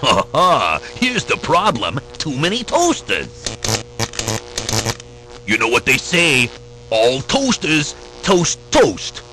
Ha ha! Here's the problem. Too many toasters. You know what they say? All toasters toast toast.